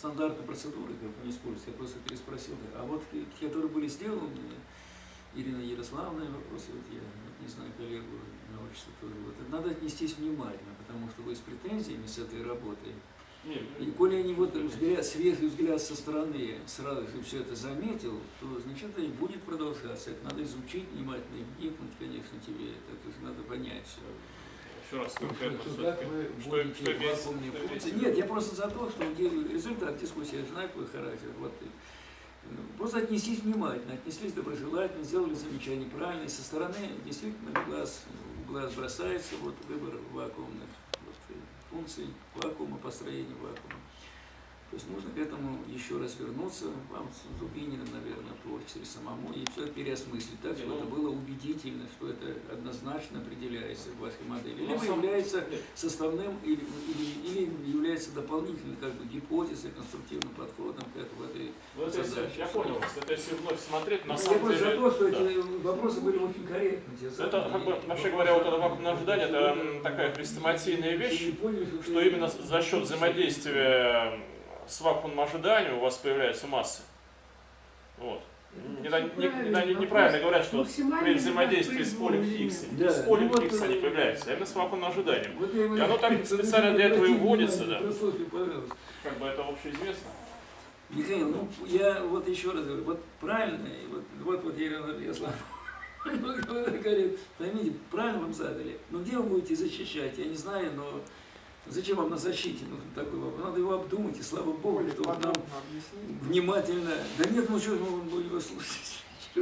стандартные процедуры как не используются, я просто переспросил. А вот те, которые были сделаны, Ирина Ярославовна, вопросы, вот я не знаю коллегу на отчество тоже, вот, надо отнестись внимательно, потому что вы с претензиями с этой работой, и коли они вот взгляд, светлый взгляд со стороны сразу все это заметил, то значит это и будет продолжаться. Это надо изучить внимательно и вникнуть, конечно, тебе это надо понять все. Еще раз конкретно, как вы будете вакуумные функции? Нет, я просто за то, что результат дискуссии, я знаю твой характер. Вот, просто отнесись внимательно, отнеслись доброжелательно, сделали замечание правильное. Со стороны действительно в глаз бросается вот, выбор вакуумных функций вакуума, построения вакуума. То есть нужно к этому еще раз вернуться, вам с Дубининым, наверное, в творчестве самому, и все переосмыслить, так, чтобы это было убедительно, что это однозначно определяется в вашей модели. Либо является составным, или является дополнительной как бы, гипотезой, конструктивным подходом к этой задаче. Я понял вас, это если вновь смотреть, на самом деле... Я просто за то, что да. эти вопросы были очень корректны. Это, как бы, вообще говоря, вот это вакуумное ожидание, это такая хрестоматийная вещь, что именно за счет взаимодействия с вакуумным ожиданием у вас появляется масса. Вот. Неправильно говорят, что при взаимодействии с полем Хиггса, с полем Хиггса они появляются, а именно с вакуумным ожиданием. И оно так специально для этого и вводится, да. Как бы это общеизвестно. Михаил, ну я вот еще раз говорю, вот правильно, вот Ирина Ярославовна говорит, поймите, правильно вам задали, но где вы будете защищать, я не знаю, но зачем вам на защите нужен такой вопрос? Надо его обдумать, и слава Богу, что нам внимательно... Да нет, ну что мы будем его слушать?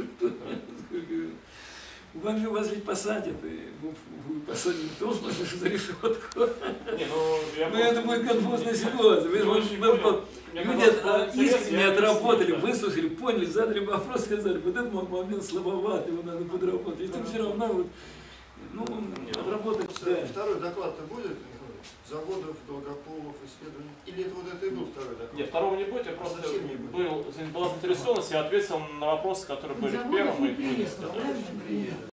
Вас ведь посадят, и вы посадите в том смысле, что за решетку. Ну это будет конфузная ситуация. Люди искренне отработали, выслушали, поняли, задали вопрос, сказали, вот этот момент слабоват, его надо подработать. И тут все равно вот, ну, отработать... Второй доклад-то будет? Заводов, Долгополов, исследований? Или это вот это и был второй доклад? Нет, второго не будет, я просто была заинтересованность, я ответил на вопросы, которые были в первом и